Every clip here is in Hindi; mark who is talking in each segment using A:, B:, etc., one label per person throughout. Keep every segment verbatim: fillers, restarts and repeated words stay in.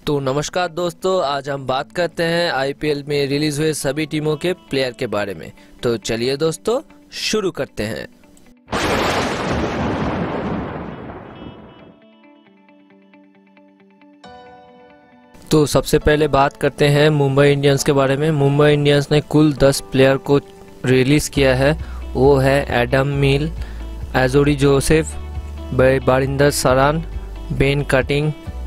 A: तो नमस्कार दोस्तों, आज हम बात करते हैं आईपीएल में रिलीज हुए सभी टीमों के प्लेयर के बारे में। तो चलिए दोस्तों शुरू करते हैं। तो सबसे पहले बात करते हैं मुंबई इंडियंस के बारे में। मुंबई इंडियंस ने कुल दस प्लेयर को रिलीज किया है। वो है एडम मिल, एजोरी Joseph, Barinder Sran, Ben Cutting,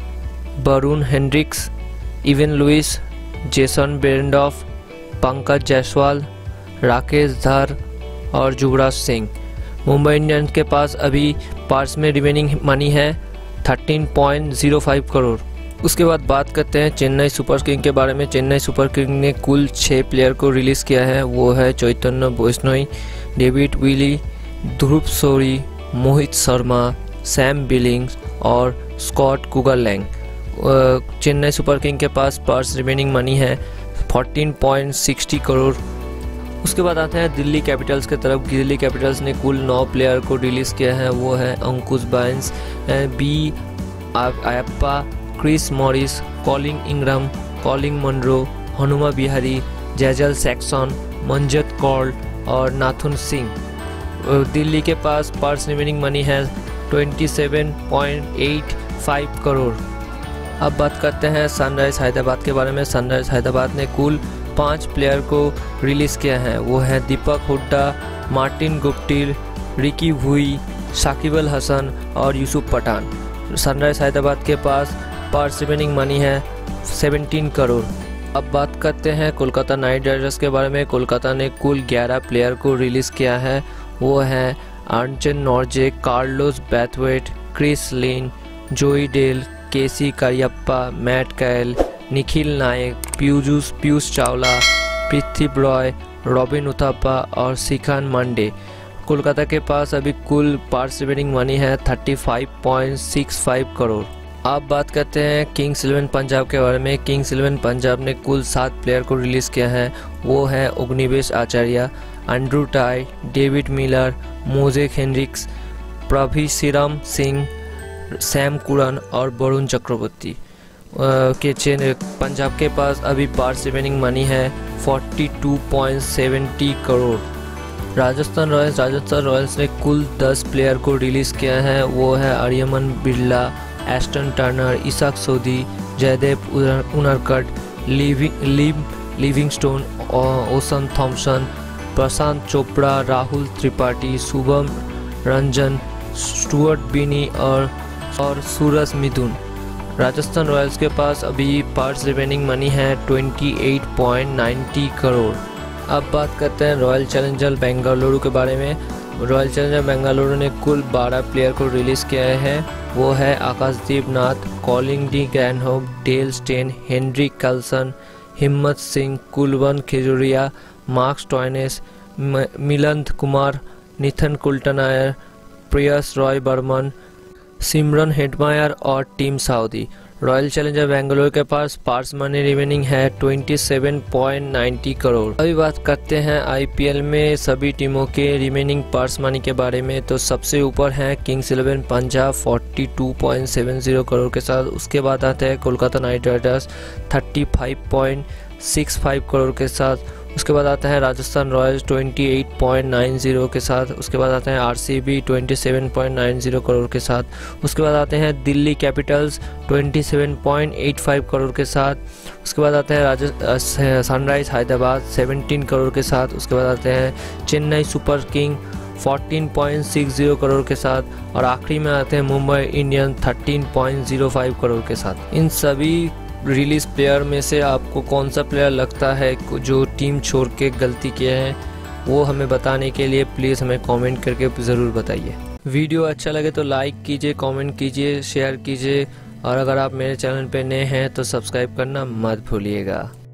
A: Beuran Hendricks, Evin Lewis, Jason Behrendorff, Pankaj Jaiswal, Rakesh Dhar और युवराज सिंह। मुंबई इंडियंस के पास अभी पार्स में रिमेनिंग मनी है तेरह पॉइंट ज़ीरो फाइव करोड़। उसके बाद बात करते हैं चेन्नई सुपर किंग के बारे में। चेन्नई सुपर किंग ने कुल छः प्लेयर को रिलीज़ किया है। वो है Chaitanya Bishnoi, David Willey, Dhruv Shorey, Mohit Sharma, Sam Billings और स्कॉट कुगरलैंग। चेन्नई सुपर किंग के पास पार्स रिमेनिंग मनी है चौदह पॉइंट सिक्स ज़ीरो करोड़। उसके बाद आते हैं दिल्ली कैपिटल्स की तरफ। दिल्ली कैपिटल्स ने कुल नौ प्लेयर को रिलीज़ किया है। वो है Ankush Bains, B Ayyappa, Chris Morris, Colin Ingram, Colin Munro, Hanuma Vihari, जैजल सैक्सन, मंजत कौल और नाथुन सिंह। दिल्ली के पास पार्स रिमेनिंग मनी है सत्ताईस पॉइंट आठ पाँच करोड़। अब बात करते हैं सनराइज हैदराबाद के बारे में। सनराइज हैदराबाद ने कुल पाँच प्लेयर को रिलीज़ किया है। वो है दीपक हुड्डा, मार्टिन गुप्टिल, रिकी भुई, साकिब अल हसन और यूसुफ पठान। सनराइज हैदराबाद के पास पार्स रिमेनिंग मनी है सत्रह करोड़। अब बात करते हैं कोलकाता नाइट राइडर्स के बारे में। कोलकाता ने कुल ग्यारह प्लेयर को रिलीज़ किया है। वो है आर्चन Nortje, Carlos Brathwaite, Chris Lynn, Joe Denly, KC Cariappa, Matt Kelly, Nikhil Naik, Piyush Piyush Chawla, Prithvi Raj, Robin Uthappa और शिखान मांडे। कोलकाता के पास अभी कुल पार्स रिमेनिंग मनी है पैंतीस पॉइंट सिक्स फाइव करोड़। अब बात करते हैं किंग्स इलेवन पंजाब के बारे में। किंग्स इलेवन पंजाब ने कुल सात प्लेयर को रिलीज़ किया है। वो है Agnivesh Acharya, Andrew Tye, David Miller, Moises Henriques, Prabhsimran Singh, Sam Curran और वरुण चक्रवर्ती के चेन। पंजाब के पास अभी पार्स रिमेनिंग मनी है बयालीस पॉइंट सात zero crore. Rajasthan Royals Rajasthan Royals ने कुल दस प्लेयर को रिलीज़ किया है। वो है Aryaman Birla, Ashton Turner, Ish Sodhi, Jaydev Unadkat, Living Liv Livingstone, Oshane Thomas, Prashant Chopra, Rahul Tripathi, Shubham Ranjane, Stuart Binny और और सूरज मिथुन। राजस्थान रॉयल्स के पास अभी पार्स रिमेनिंग मनी है अट्ठाईस पॉइंट नौ ज़ीरो करोड़। अब बात करते हैं रॉयल चैलेंजर बेंगलुरु के बारे में। रॉयल चैलेंजर बेंगलुरु ने कुल बारह प्लेयर को रिलीज़ किया है। वो है Akashdeep Nath, Colin de Grandhomme, Dale Steyn, Heinrich Klaasen, Himmat Singh, Kulwant Khejroliya, Marcus Stoinis, Milind Kumar, Nathan Coulter Nile, Prayas Ray Barman, Shimron Hetmyer और Tim Southee. Royal Challenger Bengaluru के पास पार्स मनी रिमेनिंग है सत्ताईस पॉइंट नौ ज़ीरो करोड़। अभी बात करते हैं आईपीएल में सभी टीमों के रिमेनिंग पार्स मनी के बारे में। तो सबसे ऊपर है किंग्स इलेवन पंजाब बयालीस पॉइंट सात ज़ीरो करोड़ के साथ। उसके बाद आता है कोलकाता नाइट राइडर्स पैंतीस पॉइंट छह पाँच करोड़ के साथ। उसके बाद आता है राजस्थान रॉयल्स अट्ठाईस पॉइंट नौ ज़ीरो के साथ। उसके बाद आते हैं आरसीबी सत्ताईस पॉइंट नौ ज़ीरो करोड़ के साथ। उसके बाद आते हैं दिल्ली कैपिटल्स सत्ताईस पॉइंट आठ पाँच करोड़ के साथ। उसके बाद आते हैं राजस्थान सनराइज हैदराबाद सत्रह करोड़ के साथ। उसके बाद आते हैं चेन्नई सुपर किंग चौदह पॉइंट छह ज़ीरो करोड़ के साथ। और आखिरी में आते हैं मुंबई इंडियंस तेरह पॉइंट ज़ीरो पाँच करोड़ के साथ। इन सभी रिलीज प्लेयर में से आपको कौन सा प्लेयर लगता है जो टीम छोड़ के गलती किया है, वो हमें बताने के लिए प्लीज़ हमें कमेंट करके ज़रूर बताइए। वीडियो अच्छा लगे तो लाइक कीजिए, कमेंट कीजिए, शेयर कीजिए और अगर आप मेरे चैनल पे नए हैं तो सब्सक्राइब करना मत भूलिएगा।